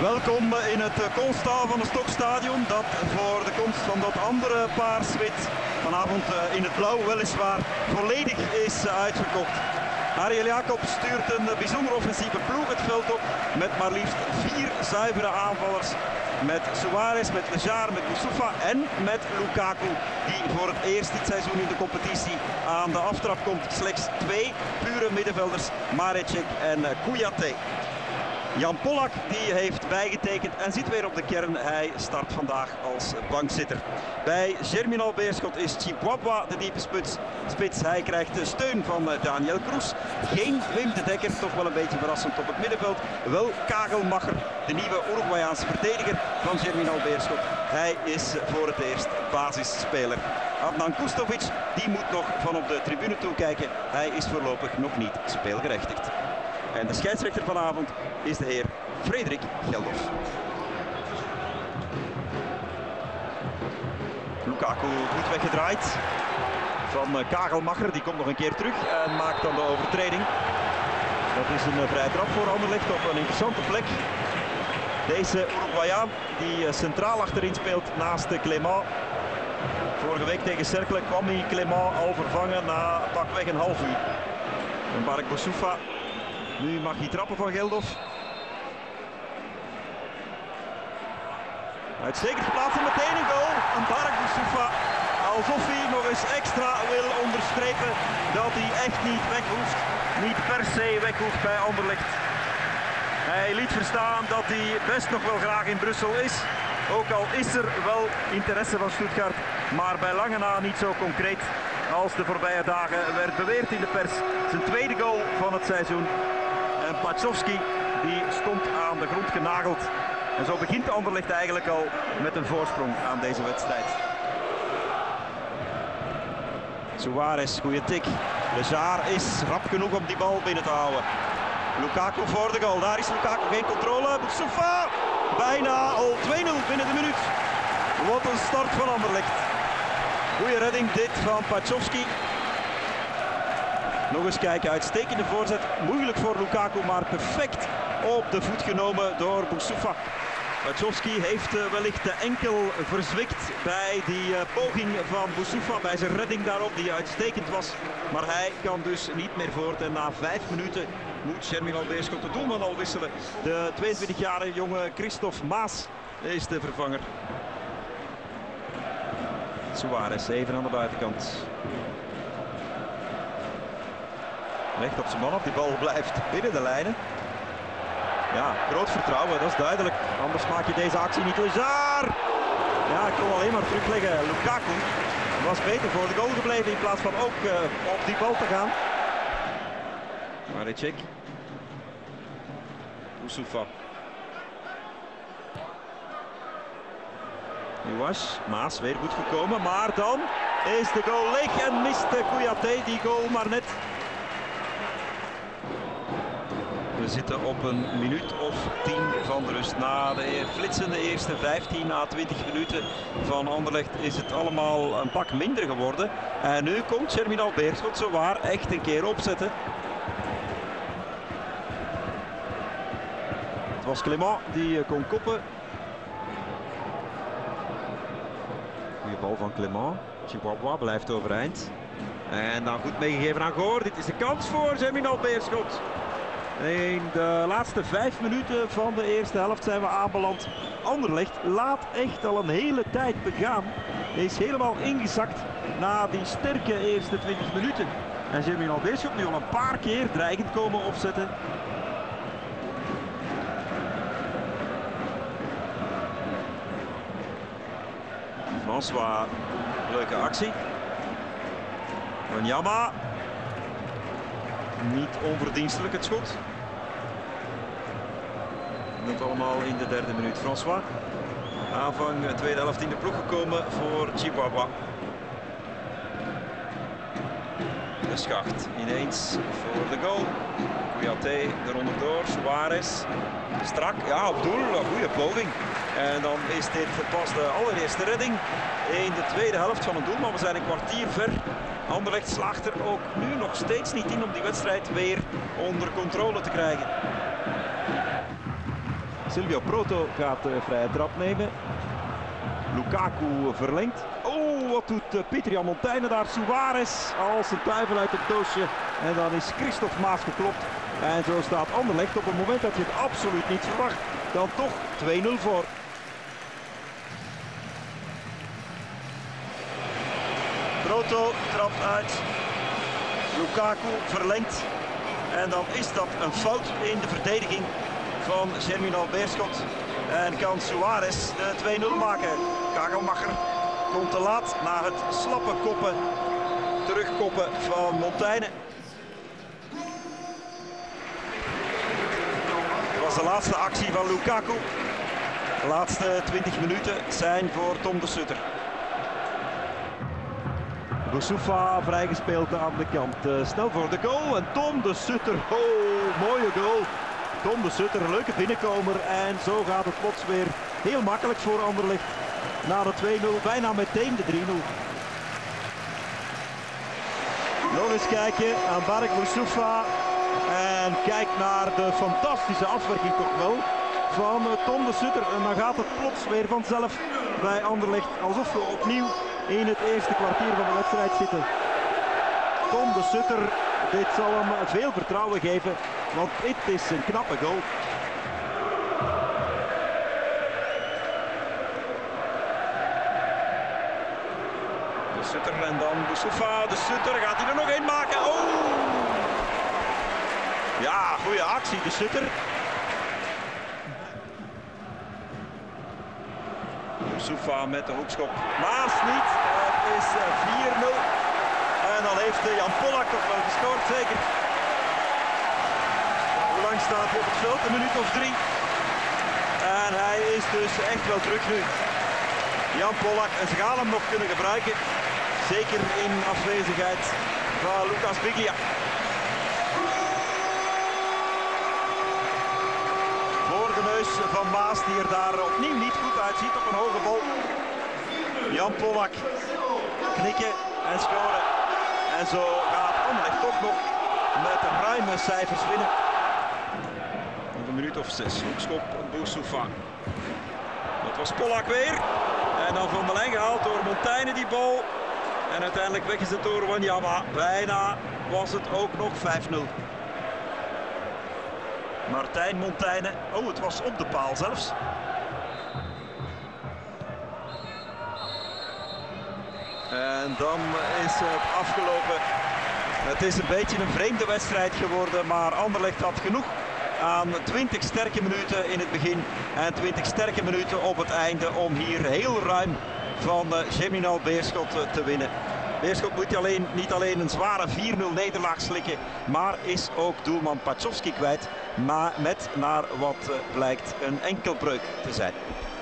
Welkom in het Constal van het Stokstadion, dat voor de komst van dat andere paars-wit vanavond in het blauw weliswaar volledig is uitverkocht. Ariel Jacobs stuurt een bijzonder offensieve ploeg het veld op met maar liefst 4 zuivere aanvallers. Met Suarez, met Lejar, met Boussoufa en met Lukaku, die voor het eerst dit seizoen in de competitie aan de aftrap komt. Slechts 2 pure middenvelders, Marecek en Kouyaté. Jan Pollak die heeft bijgetekend en zit weer op de kern. Hij start vandaag als bankzitter. Bij Germinal Beerschot is Chihuahua de diepe spits. Hij krijgt de steun van Daniel Kroes. Geen Wim de Dekker, toch wel een beetje verrassend op het middenveld. Wel Kagelmacher, de nieuwe Uruguayaanse verdediger van Germinal Beerschot. Hij is voor het eerst basisspeler. Adnan Kustovic die moet nog van op de tribune toekijken. Hij is voorlopig nog niet speelgerechtigd. En de scheidsrechter vanavond is de heer Frederik Geldof. Lukaku goed weggedraaid van Kagelmacher. Die komt nog een keer terug en maakt dan de overtreding. Dat is een vrije trap voor Anderlecht op een interessante plek. Deze Uruguayaan die centraal achterin speelt naast Clément. Vorige week tegen Cercle kwam hij Clément al vervangen na pakweg een half uur. En Bark Boussoufa. Nu mag hij trappen van Geldof. Uitstekend geplaatst en meteen een goal. En Bark Boussoufa, alsof hij nog eens extra wil onderstrepen dat hij echt niet weg hoeft. Niet per se weg hoeft bij Anderlecht. Hij liet verstaan dat hij best nog wel graag in Brussel is. Ook al is er wel interesse van Stuttgart, maar bij lange na niet zo concreet als de voorbije dagen werd beweerd in de pers. Zijn tweede goal van het seizoen. En Pachovski die stond aan de grond genageld. En zo begint Anderlecht eigenlijk al met een voorsprong aan deze wedstrijd. Suarez, goede tik. Lejar is rap genoeg om die bal binnen te houden. Lukaku voor de goal. Daar is Lukaku, geen controle. Boussoufa, bijna al 2-0 binnen de minuut. Wat een start van Anderlecht. Goeie redding dit van Pachovski. Nog eens kijken, uitstekende voorzet. Moeilijk voor Lukaku, maar perfect op de voet genomen door Boussoufa. Pachovski heeft wellicht de enkel verzwikt bij die poging van Boussoufa, bij zijn redding daarop die uitstekend was. Maar hij kan dus niet meer voort en na 5 minuten moet Germinal Beerschot de doelman al wisselen. De 22-jarige jonge Christophe Maas is de vervanger. Suarez even aan de buitenkant. Recht op zijn man af, die bal blijft binnen de lijnen. Ja, groot vertrouwen, dat is duidelijk. Anders maak je deze actie niet. Lejar! Ja, ik kon alleen maar terugleggen. Lukaku was beter voor de goal gebleven in plaats van ook op die bal te gaan. Marecek. Boussoufa. Nuas, Maas weer goed gekomen, maar dan is de goal leeg en mist Kouyaté die goal maar net. We zitten op een minuut of 10 van de rust. Na de flitsende eerste 15 à 20 minuten van Anderlecht is het allemaal een pak minder geworden. En nu komt Germinal Beerschot zowaar echt een keer opzetten. Het was Clément die kon koppen. Goeie bal van Clément. Chihuahua blijft overeind. En dan goed meegegeven aan Goor. Dit is de kans voor Germinal Beerschot. In de laatste 5 minuten van de eerste helft zijn we aanbeland. Anderlecht laat echt al een hele tijd begaan. Is helemaal ingezakt na die sterke eerste 20 minuten. En Germinal Beerschot nu al een paar keer dreigend komen opzetten. François, leuke actie. Wanyama. Niet onverdienstelijk het schot. Dat allemaal in de 3e minuut. François. Aanvang tweede helft in de ploeg gekomen voor Chihuahua. De Schacht ineens voor de goal. Kouyaté eronder door. Suarez. Strak. Ja, op doel. Een goede poging. En dan is dit pas de allereerste redding in de tweede helft van een doel. Maar we zijn een kwartier ver. Anderlecht slaagt er ook nu nog steeds niet in om die wedstrijd weer onder controle te krijgen. Silvio Proto gaat de vrije trap nemen. Lukaku verlengt. Oh, wat doet Pieter-Jan Montaigne daar? Suarez als een duivel uit het doosje. En dan is Christophe Maas geklopt. En zo staat Anderlecht op een moment dat je het absoluut niet verwacht. Dan toch 2-0 voor. Proto trapt uit. Lukaku verlengt. En dan is dat een fout in de verdediging van Germinal Beerschot. En kan Suarez de 2-0 maken. Kagelmacher komt te laat na het slappe koppen. Terugkoppen van Montaigne. Dat was de laatste actie van Lukaku. De laatste 20 minuten zijn voor Tom de Sutter. Boussoufa vrijgespeeld aan de kant. Snel voor de goal en Tom de Sutter. Oh, mooie goal. Tom de Sutter, een leuke binnenkomer. En zo gaat het plots weer heel makkelijk voor Anderlecht. Na de 2-0, bijna meteen de 3-0. Nog eens kijken aan Bark Boussoufa. En kijk naar de fantastische afwerking toch wel van Tom de Sutter. En dan gaat het plots weer vanzelf bij Anderlecht. Alsof we opnieuw in het eerste kwartier van de wedstrijd zitten. Tom de Sutter, dit zal hem veel vertrouwen geven, want dit is een knappe goal. De Sutter en dan Boussoufa. De Sutter, gaat hij er nog één maken? Oh! Ja, goede actie, de Sutter. Boussoufa met de hoekschop. Maas niet. Het is 4-0. En dan heeft Jan Pollak toch wel gescoord, zeker. Hoe lang staat hij op het veld? Een minuut of 3. En hij is dus echt wel terug nu. Jan Pollak, en ze gaan hem nog kunnen gebruiken. Zeker in afwezigheid van Lucas Biglia. Van Maas die er daar opnieuw niet goed uitziet op een hoge bal. Jan Pollak knikken en scoren. En zo gaat Anderlecht toch nog met ruime cijfers winnen. Nog een minuut of 6. Hoekschop Boussoufa. Dat was Pollak weer. En dan van de lijn gehaald door Montaigne die bal. En uiteindelijk weggezet door Wanyama. Bijna was het ook nog 5-0. Martijn Montaigne. Oh, het was op de paal zelfs. En dan is het afgelopen. Het is een beetje een vreemde wedstrijd geworden, maar Anderlecht had genoeg aan 20 sterke minuten in het begin en 20 sterke minuten op het einde om hier heel ruim van Germinal Beerschot te winnen. Beerschot moet niet alleen een zware 4-0 nederlaag slikken, maar is ook doelman Pachovski kwijt, maar met naar wat blijkt een enkelbreuk te zijn.